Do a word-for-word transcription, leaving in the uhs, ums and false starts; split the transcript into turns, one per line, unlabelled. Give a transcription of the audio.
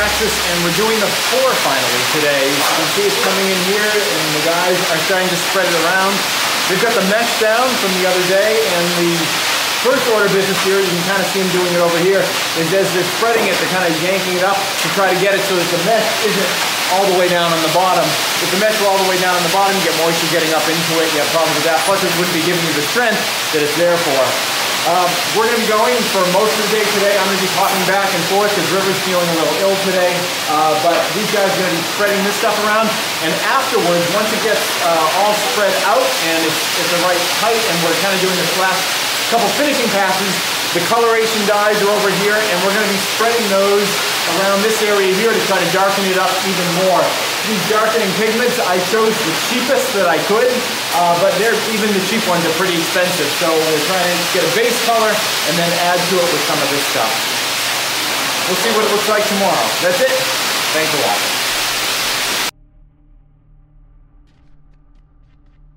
Praxis, and we're doing the four finally today. You can see it's coming in here, and the guys are starting to spread it around. They've got the mesh down from the other day, and the first order business here, you can kind of see them doing it over here, is as they're spreading it, they're kind of yanking it up to try to get it so that the mesh isn't all the way down on the bottom. If the mesh were all the way down on the bottom, you get moisture getting up into it, you have problems with that, plus it wouldn't be giving you the strength that it's there for. Um, we're going to be going for most of the day today. I'm going to be hopping back and forth because River's feeling a little ill today. Uh, but these guys are going to be spreading this stuff around. And afterwards, once it gets uh, all spread out and it's, it's the right height and we're kind of doing this last couple finishing passes, the coloration dyes are over here and we're going to be spreading those around this area here to try to darken it up even more. These darkening pigments, I chose the cheapest that I could, uh, but they're, even the cheap ones are pretty expensive. So we're trying to get a base color and then add to it with some of this stuff. We'll see what it looks like tomorrow. That's it. Thanks for watching.